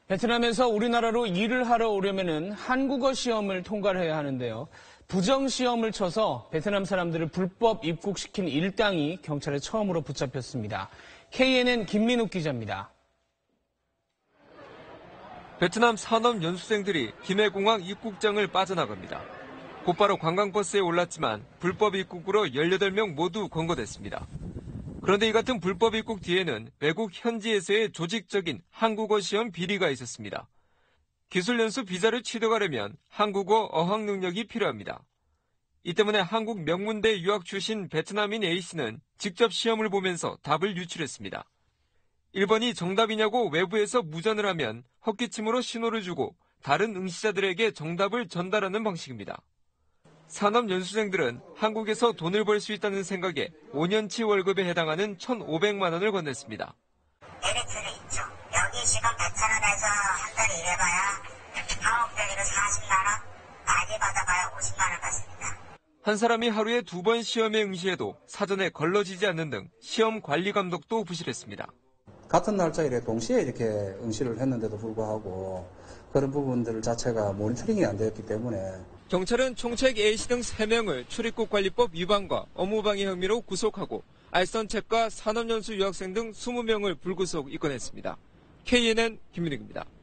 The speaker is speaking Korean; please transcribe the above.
베트남에서 우리나라로 일을 하러 오려면은 한국어 시험을 통과를 해야 하는데요. 부정시험을 쳐서 베트남 사람들을 불법 입국시킨 일당이 경찰에 처음으로 붙잡혔습니다. KNN 김민욱 기자입니다. 베트남 산업 연수생들이 김해공항 입국장을 빠져나갑니다. 곧바로 관광버스에 올랐지만 불법 입국으로 18명 모두 검거됐습니다. 그런데 이 같은 불법 입국 뒤에는 외국 현지에서의 조직적인 한국어 시험 비리가 있었습니다. 기술 연수 비자를 취득하려면 한국어 어학 능력이 필요합니다. 이 때문에 한국 명문대 유학 출신 베트남인 A씨는 직접 시험을 보면서 답을 유출했습니다. 1번이 정답이냐고 외부에서 무전을 하면 헛기침으로 신호를 주고 다른 응시자들에게 정답을 전달하는 방식입니다. 산업연수생들은 한국에서 돈을 벌 수 있다는 생각에 5년치 월급에 해당하는 1,500만 원을 건넸습니다. 메리트는 있죠. 여기 지금 베트남에서 한 달에 일해봐야 한국 돈으로 40만 원, 많이 받아봐야 50만 원 받습니다. 한 사람이 하루에 2번 시험에 응시해도 사전에 걸러지지 않는 등 시험 관리 감독도 부실했습니다. 같은 날짜에 동시에 이렇게 응시를 했는데도 불구하고 그런 부분들 자체가 모니터링이 안 되었기 때문에 경찰은 총책 A씨 등 3명을 출입국 관리법 위반과 업무방해 혐의로 구속하고 알선책과 산업연수 유학생 등 20명을 불구속 입건했습니다. KNN 김민욱입니다.